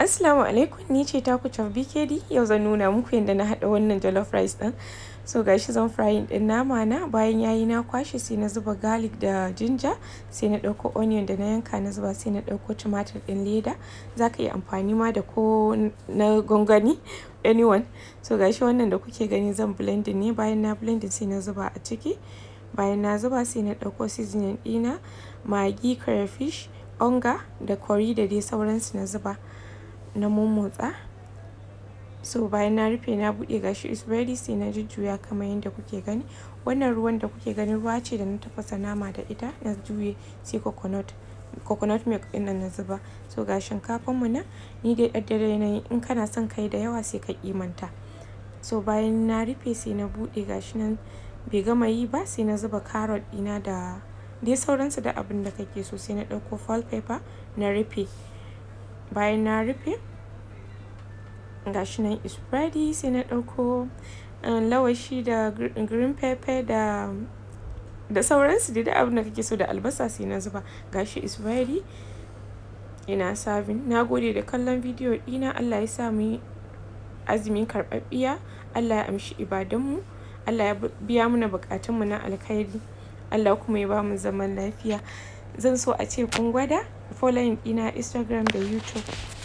Assalamu alaikum, ni ce taku BKD. Yau zan nuna muku yadda na haɗa wannan jollof rice ɗin. So gashi zan frying ɗin nama na, bayan yayi na kwashe sai na zuba garlic da ginger, sai na ɗauko onion da na yanka na zuba, sai na ɗauko tumatir ɗin leda. Zaka iya amfani ma da ko na gwangwani, anyone. So gashi wannan da kuke gani zan blending ne, bayan na blending sai na zuba a ciki. Bayan na zuba sai na ɗauko seasoning ɗina, magi, crayfish, onga da curry da dai sauransu na zuba. Na mummotsa. So bayan na rufe na buɗe gashi is ready, sai na jujjuya kamar yadda kuke gani. Wannan ruwan da kuke gani ruwa ce da na tafasa nama da ita, na juye sai coconut milk ɗin nan na zuba. So ga shinkafan mu nan, ni dai daddare yanayi in kana son kai da yawa sai ka kimanta. So bayan na rufe sai na buɗe gashi nan bai gama yi ba, sai na zuba carrot ɗina da dai sauransu da abin da kake so, sai na ɗauko fall pepper na rufe. Bayan na rufe gashi nan is ready, sai na ɗauko lawashi da green pepper da sauransu da abin da kake so da albasa sai na zuba. Gashi is ready, ina serving. Na gode da kallon bidiyo ɗina. Allah ya sa mu yi azumin karɓaɓɓiya, Allah ya amshi ibadanmu, Allah ya biya mana buƙatunmu na alkhairi, Allah kuma ya ba mu zaman lafiya. Zan so a ce kun gwada following ɗina Instagram da YouTube.